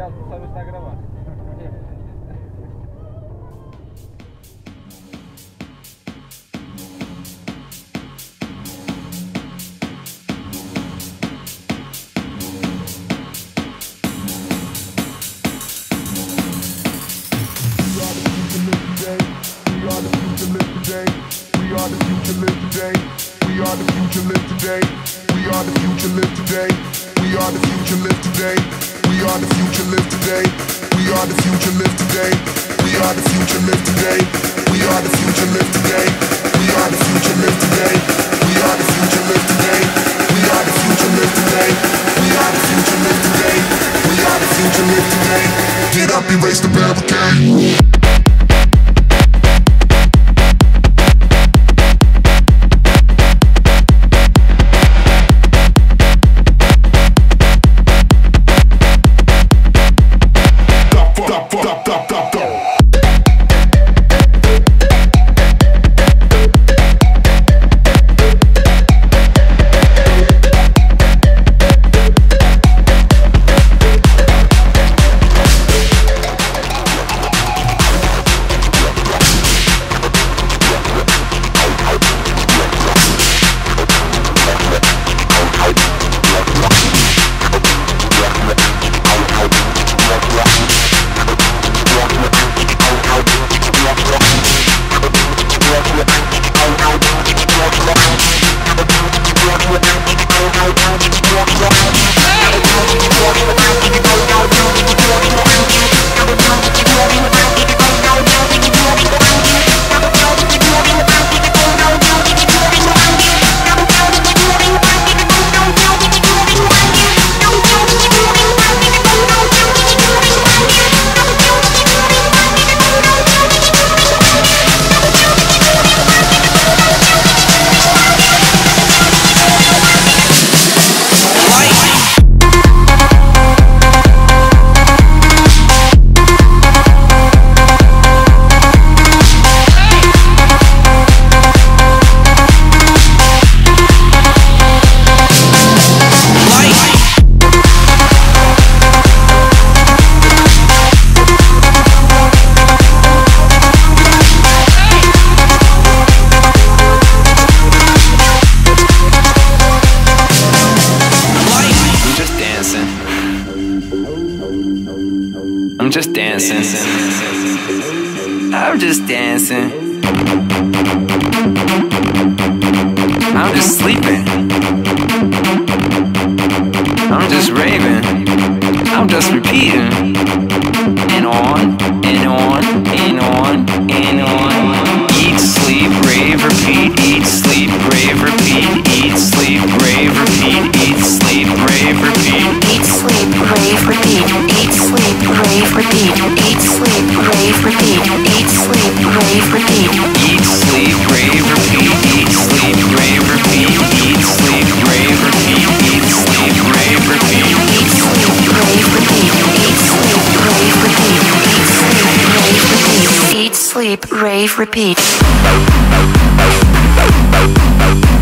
caso não sabe se está a gravar. We are the future, live today. We are the future, live today. We are the future, live today. We are the future, live today. We are the future, live today. We are the future, live today. We are the future, live today. We are the future, live today. We are the future, live today. We are the future, live today. We are the future, live today. We are the future, live today. We are the future, live today. We are the future, live today. Get up, erase the barricade. I'm just dancing. I'm just dancing. I'm just sleeping. I'm just raving. I'm just repeating. And on, and on, and on, and on. Eat, sleep, rave, repeat. Eat, sleep, rave, repeat. Eat, sleep, rave, repeat. Eat, sleep, rave, repeat. Eat, sleep, rave, repeat. Eat, sleep, rave, repeat. Eat, sleep, rave, repeat. Eat, sleep, rave, repeat. Eat, sleep, rave, repeat. Eat, sleep, rave, repeat. Eat, sleep, rave, repeat. Eat, sleep, rave, repeat. Eat, sleep, rave, repeat. Eat, sleep, rave, repeat. Eat, sleep, rave, repeat. Eat, sleep, rave, repeat.